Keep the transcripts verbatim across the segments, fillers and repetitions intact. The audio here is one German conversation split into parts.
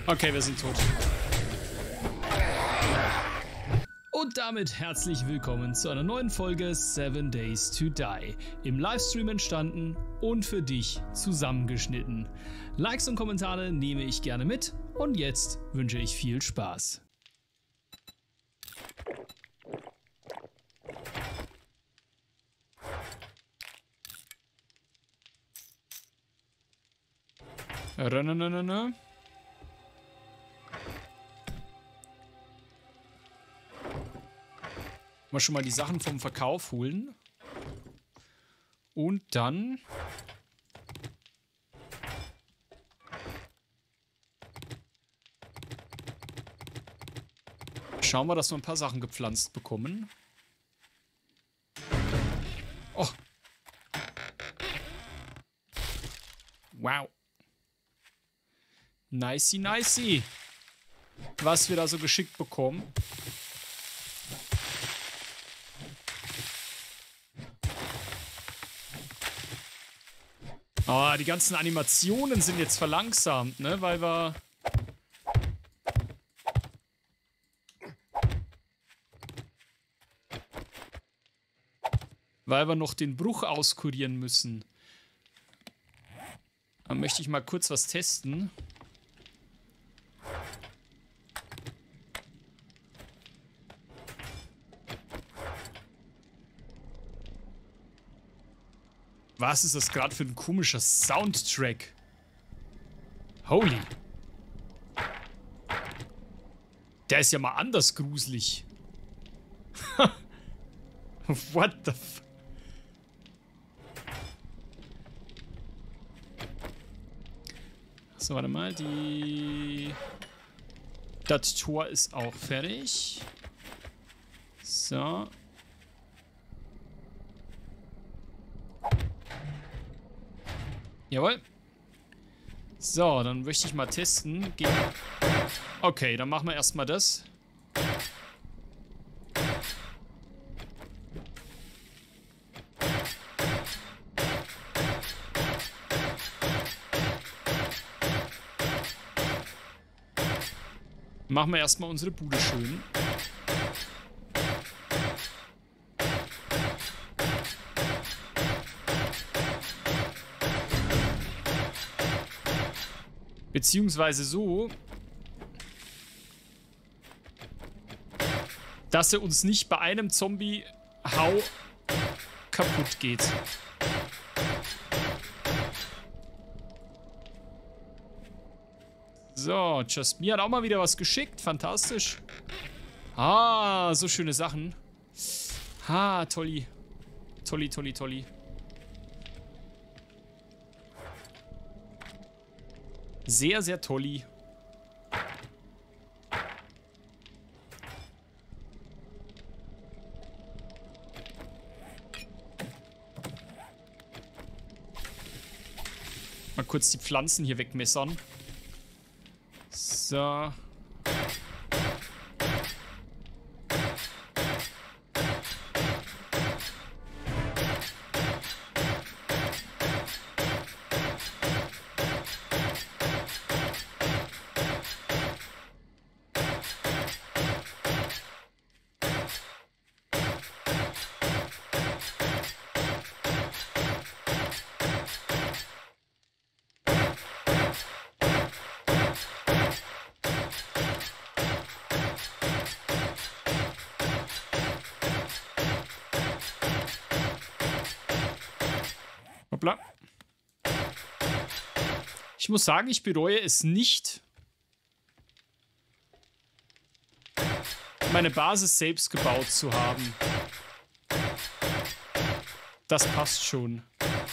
Okay, wir sind tot. Und damit herzlich willkommen zu einer neuen Folge Seven Days to Die. Im Livestream entstanden und für dich zusammengeschnitten. Likes und Kommentare nehme ich gerne mit und jetzt wünsche ich viel Spaß. Rannanana. Mal schon mal die Sachen vom Verkauf holen. Und dann schauen wir, dass wir ein paar Sachen gepflanzt bekommen. Oh. Wow. Nicey, nicey. Was wir da so geschickt bekommen. Oh, die ganzen Animationen sind jetzt verlangsamt, ne? Weil wir... Weil wir noch den Bruch auskurieren müssen. Dann möchte ich mal kurz was testen. Was ist das gerade für ein komischer Soundtrack? Holy. Der ist ja mal anders gruselig. What the f... So, warte mal. Die... Das Tor ist auch fertig. So. Jawohl. So, dann möchte ich mal testen. Gegen okay, dann machen wir erstmal das. Machen wir erstmal unsere Bude schön. Beziehungsweise so, dass er uns nicht bei einem Zombie-Hau kaputt geht. So, Just Me hat auch mal wieder was geschickt. Fantastisch. Ah, so schöne Sachen. Ha, tolli. Tolli, tolli, tolli. Sehr, sehr tolli. Mal kurz die Pflanzen hier wegmessern. So. Hoppla. Ich muss sagen, ich bereue es nicht, meine Basis selbst gebaut zu haben. Das passt schon.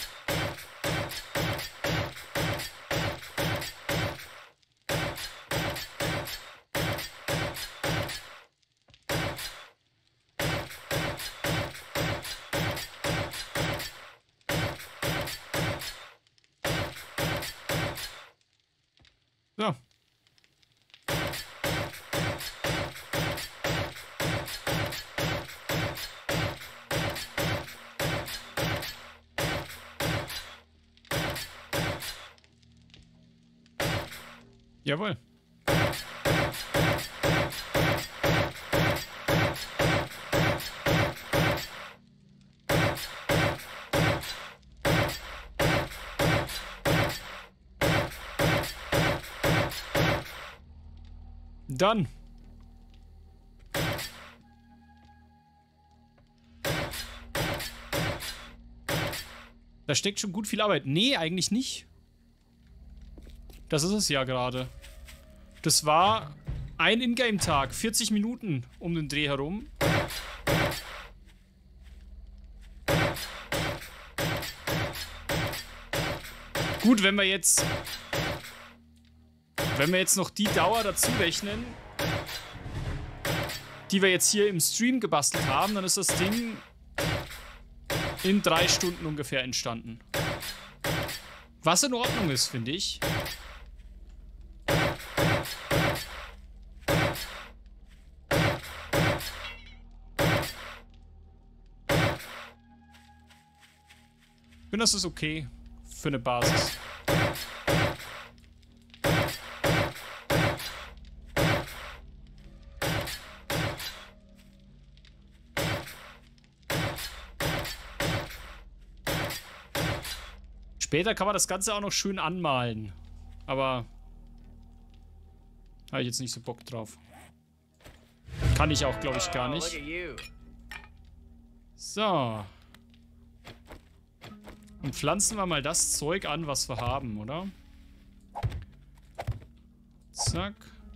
So. Jawohl. Dann. Da steckt schon gut viel Arbeit. Nee, eigentlich nicht. Das ist es ja gerade. Das war ein Ingame-Tag. vierzig Minuten um den Dreh herum. Gut, wenn wir jetzt... Wenn wir jetzt noch die Dauer dazu rechnen, die wir jetzt hier im Stream gebastelt haben, dann ist das Ding in drei Stunden ungefähr entstanden. Was in Ordnung ist, finde ich. Ich finde, das ist okay für eine Basis. Später kann man das Ganze auch noch schön anmalen. Aber habe ich jetzt nicht so Bock drauf. Kann ich auch, glaube ich, gar nicht. So. Und pflanzen wir mal das Zeug an, was wir haben, oder? Zack.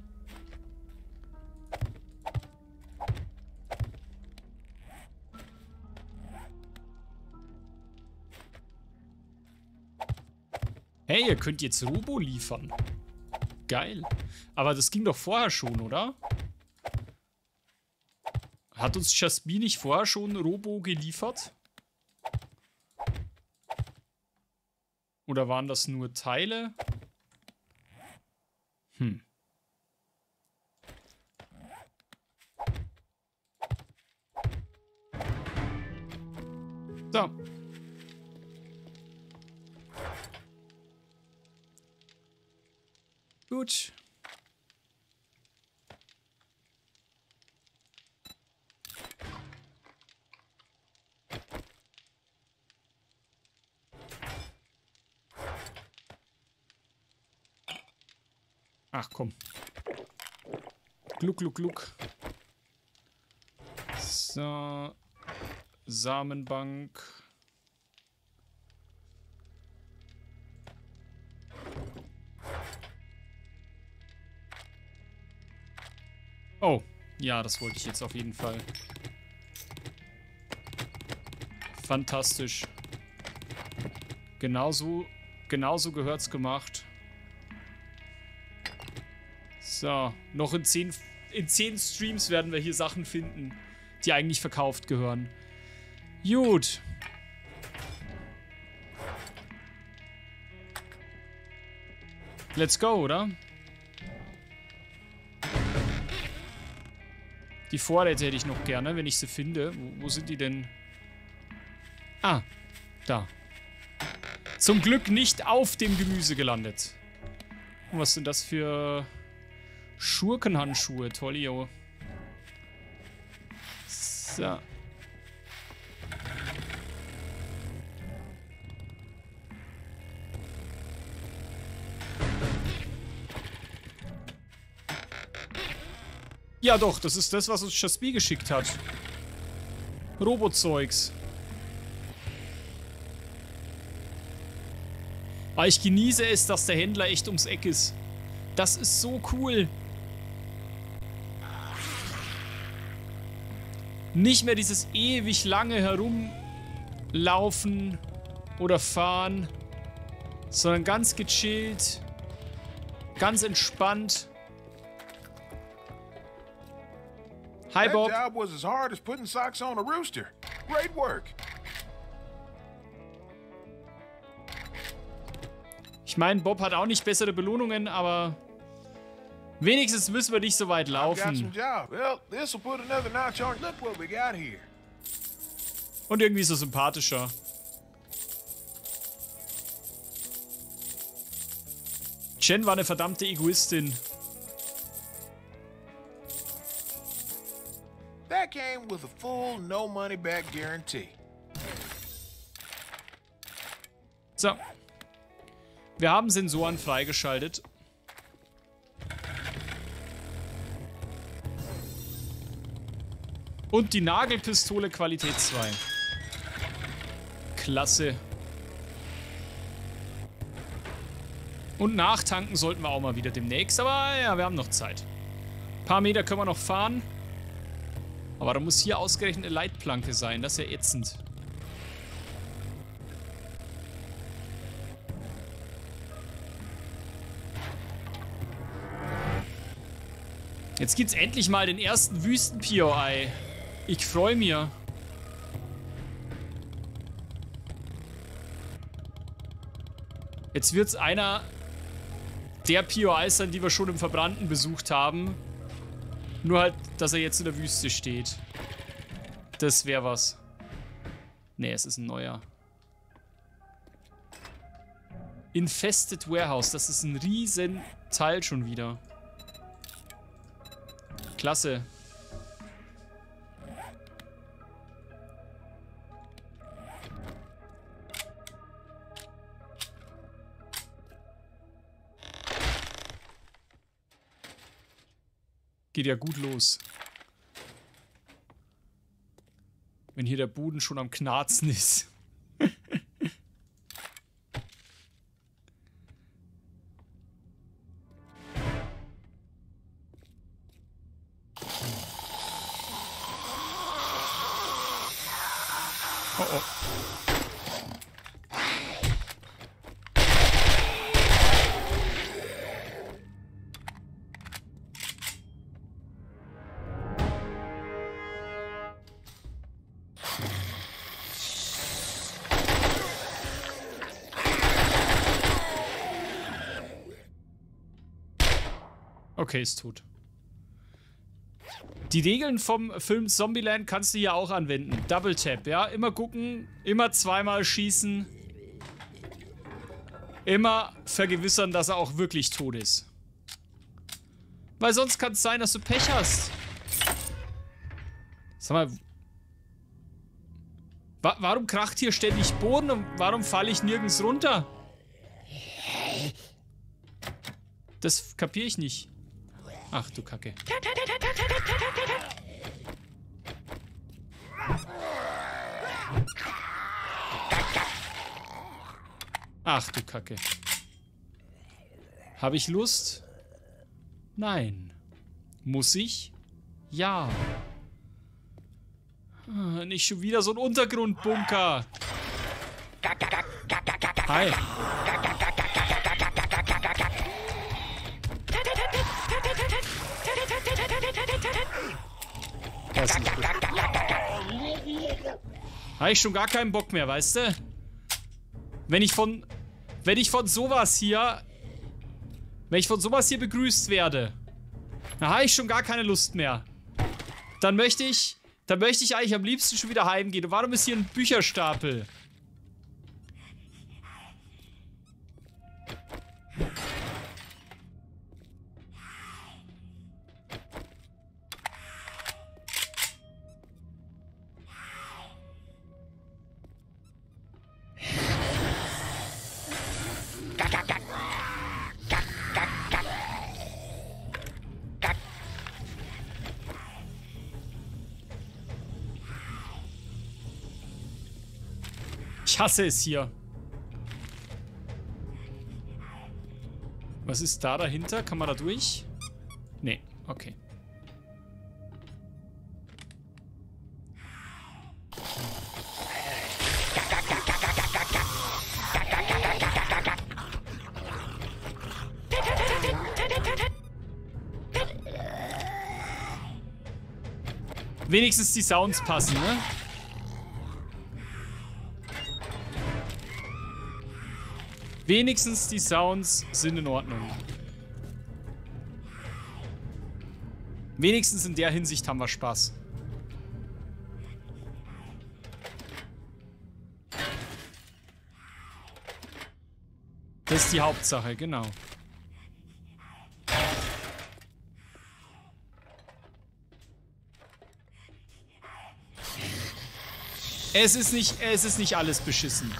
Hey, ihr könnt jetzt Robo liefern. Geil. Aber das ging doch vorher schon, oder? Hat uns Jasmin nicht vorher schon Robo geliefert? Oder waren das nur Teile? Hm. So. Gut. Ach komm. Gluck, gluck, gluck. So. Samenbank. Oh, ja, das wollte ich jetzt auf jeden Fall. Fantastisch. Genauso, genauso gehört's gemacht. So, noch in zehn, in zehn Streams werden wir hier Sachen finden, die eigentlich verkauft gehören. Gut. Let's go, oder? Die Vorräte hätte ich noch gerne, wenn ich sie finde. Wo, wo sind die denn? Ah, da. Zum Glück nicht auf dem Gemüse gelandet. Und was sind das für Schurkenhandschuhe? Tollio. So. Ja doch, das ist das, was uns Jasmin geschickt hat. Robozeugs. Aber ich genieße es, dass der Händler echt ums Eck ist. Das ist so cool. Nicht mehr dieses ewig lange herumlaufen oder fahren, sondern ganz gechillt, ganz entspannt. Hi Bob. That job was as hard as putting socks on a rooster. Great work. Ich meine, Bob hat auch nicht bessere Belohnungen, aber wenigstens müssen wir nicht so weit laufen. Und irgendwie so sympathischer. Jen war eine verdammte Egoistin. came with a full no money back guarantee. So. Wir haben Sensoren freigeschaltet. Und die Nagelpistole Qualität zwei. Klasse. Und nachtanken sollten wir auch mal wieder demnächst. Aber ja, wir haben noch Zeit. Ein paar Meter können wir noch fahren. Aber da muss hier ausgerechnet eine Leitplanke sein. Das ist ja ätzend. Jetzt gibt's endlich mal den ersten Wüsten-P O I. Ich freue mich. Jetzt wird's einer der P O Is sein, die wir schon im Verbrannten besucht haben. Nur halt, dass er jetzt in der Wüste steht. Das wäre was. Nee, es ist ein neuer. Infested Warehouse. Das ist ein riesen Teil schon wieder. Klasse. Geht ja gut los. Wenn hier der Boden schon am Knarzen ist. Oh oh. Okay, ist tot. Die Regeln vom Film Zombieland kannst du hier auch anwenden. Double Tap, ja? Immer gucken, immer zweimal schießen. Immer vergewissern, dass er auch wirklich tot ist. Weil sonst kann es sein, dass du Pech hast. Sag mal. Wa warum kracht hier ständig Boden und warum falle ich nirgends runter? Das kapiere ich nicht. Ach du Kacke. Ach du Kacke. Habe ich Lust? Nein. Muss ich? Ja. Ah, nicht schon wieder so ein Untergrundbunker. Hi. Das ist nicht gut. Habe ich schon gar keinen Bock mehr, weißt du? Wenn ich von... Wenn ich von sowas hier... Wenn ich von sowas hier begrüßt werde, dann habe ich schon gar keine Lust mehr. Dann möchte ich... Dann möchte ich eigentlich am liebsten schon wieder heimgehen. Und warum ist hier ein Bücherstapel? Ich hasse es hier. Was ist da dahinter? Kann man da durch? Nee, okay. Wenigstens die Sounds passen, ne? Wenigstens die Sounds sind in Ordnung. Wenigstens in der Hinsicht haben wir Spaß. Das ist die Hauptsache, genau. Es ist nicht, es ist nicht alles beschissen.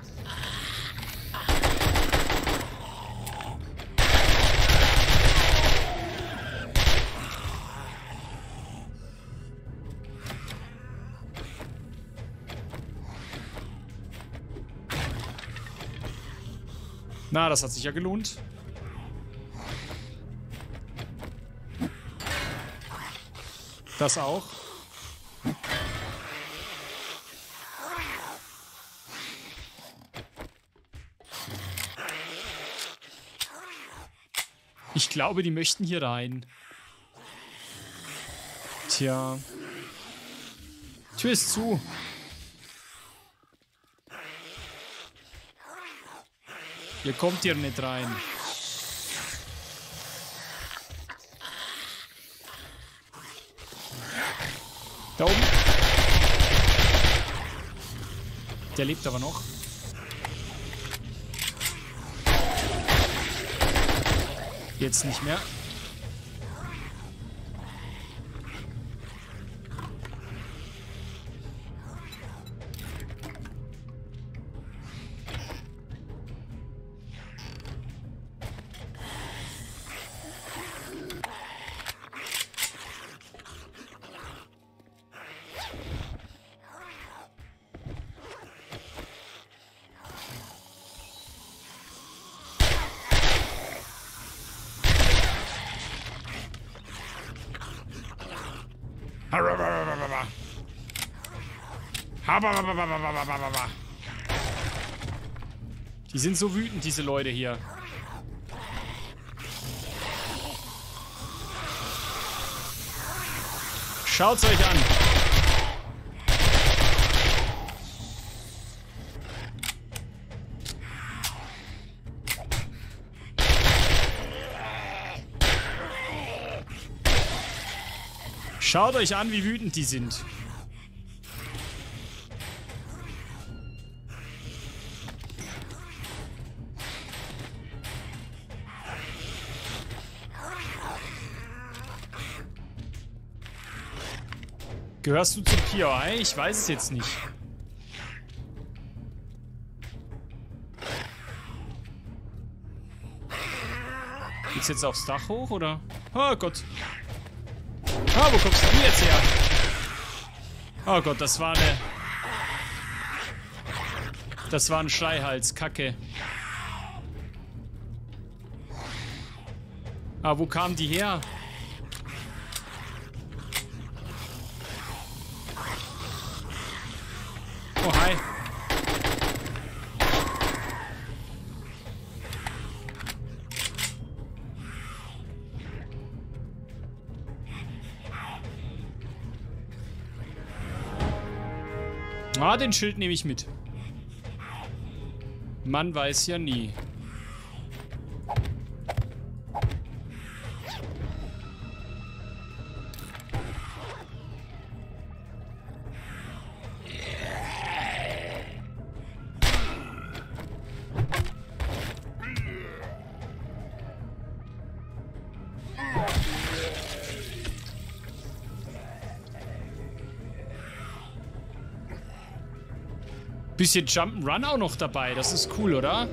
Na, das hat sich ja gelohnt. Das auch. Ich glaube, die möchten hier rein. Tja. Tür ist zu. Hier kommt ihr nicht rein. Da oben. Der lebt aber noch. Jetzt nicht mehr. Die sind so wütend, diese Leute hier. Schaut's euch an. Schaut euch an, wie wütend die sind. Gehörst du zum P I? Ich weiß es jetzt nicht. Geht's jetzt aufs Dach hoch, oder? Oh Gott. Ah, wo kommst du jetzt her? Oh Gott, das war eine... Das war ein Schreihals. Kacke. Ah, wo kamen die her? Oh, hi. Ah, den Schild nehme ich mit. Man weiß ja nie. Bisschen Jump'n'Run auch noch dabei. Das ist cool, oder?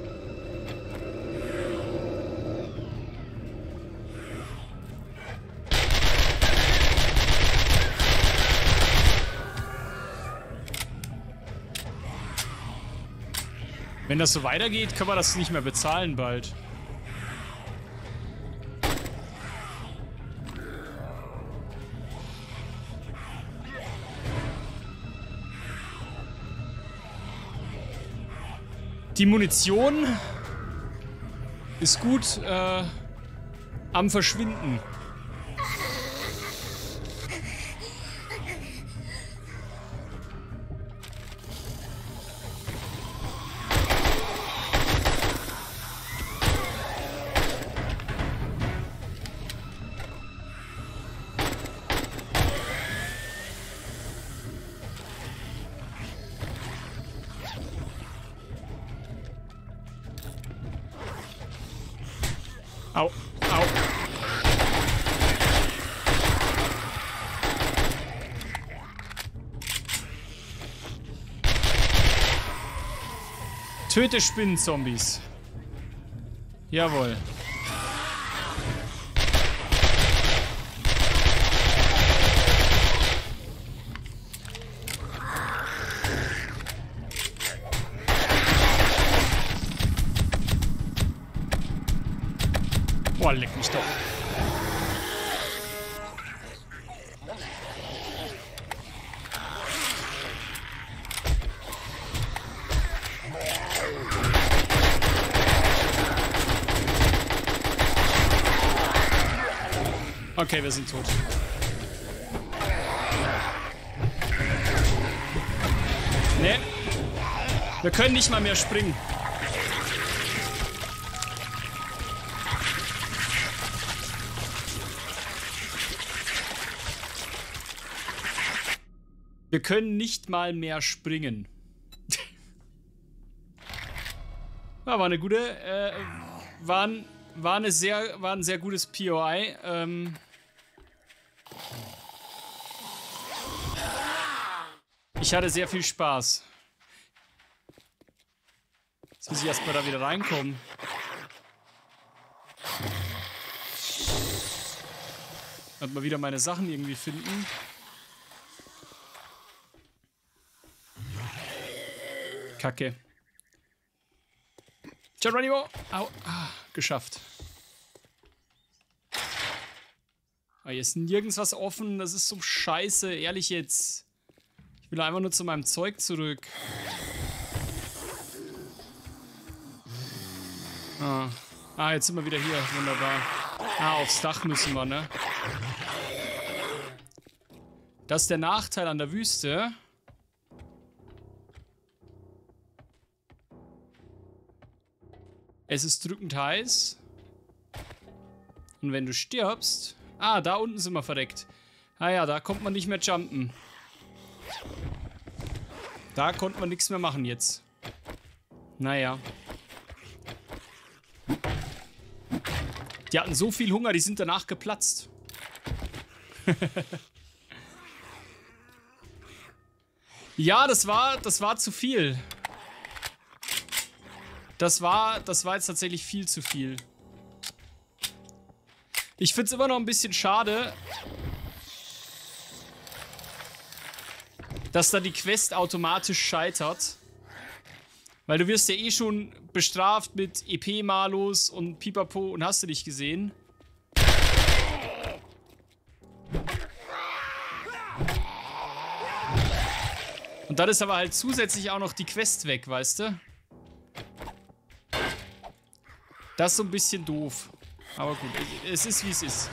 Wenn das so weitergeht, kann man das nicht mehr bezahlen bald. Die Munition ist gut äh, am Verschwinden. Au, au. Töte Spinnenzombies. Jawohl. Boah, leck mich doch. Okay, wir sind tot. Nee. Wir können nicht mal mehr springen. Wir können nicht mal mehr springen. Ja, war eine gute, äh, war ein, war eine sehr, war ein sehr gutes P O I. Ähm ich hatte sehr viel Spaß. Jetzt muss ich erstmal da wieder reinkommen. Und mal wieder meine Sachen irgendwie finden. Kacke. Geronimo! Au. Ah, geschafft. Ah, hier ist nirgends was offen. Das ist so scheiße. Ehrlich jetzt. Ich will einfach nur zu meinem Zeug zurück. Ah. Ah, jetzt sind wir wieder hier. Wunderbar. Ah, aufs Dach müssen wir, ne? Das ist der Nachteil an der Wüste. Es ist drückend heiß. Und wenn du stirbst... Ah, da unten sind wir verreckt. Ah ja, da kommt man nicht mehr jumpen. Da konnte man nichts mehr machen jetzt. Naja. Die hatten so viel Hunger, die sind danach geplatzt. Ja, das war, das war zu viel. Das war, das war jetzt tatsächlich viel zu viel. Ich finde es immer noch ein bisschen schade, dass da die Quest automatisch scheitert. Weil du wirst ja eh schon bestraft mit E P-Malus und Pipapo und hast du dich gesehen. Und dann ist aber halt zusätzlich auch noch die Quest weg, weißt du? Das ist so ein bisschen doof. Aber gut, es ist wie es ist.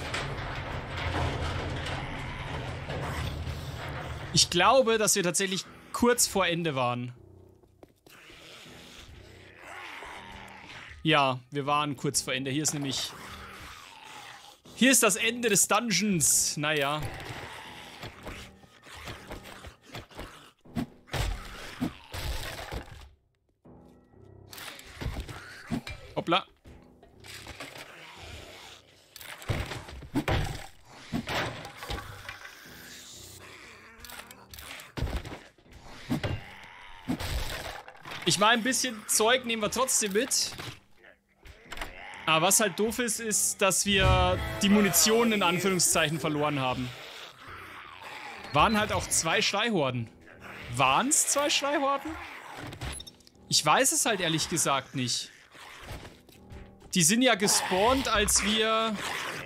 Ich glaube, dass wir tatsächlich kurz vor Ende waren. Ja, wir waren kurz vor Ende. Hier ist nämlich... Hier ist das Ende des Dungeons. Naja. Hoppla. Ich meine, ein bisschen Zeug nehmen wir trotzdem mit. Aber was halt doof ist, ist, dass wir die Munition in Anführungszeichen verloren haben. Waren halt auch zwei Schleihorden. Waren es zwei Schleihorden? Ich weiß es halt ehrlich gesagt nicht. Die sind ja gespawnt, als wir...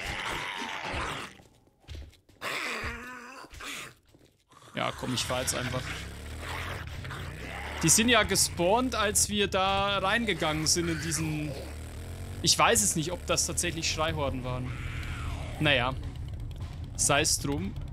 Ja, komm, ich fahr jetzt einfach. Die sind ja gespawnt, als wir da reingegangen sind in diesen... Ich weiß es nicht, ob das tatsächlich Schleihorden waren. Naja. Sei es drum.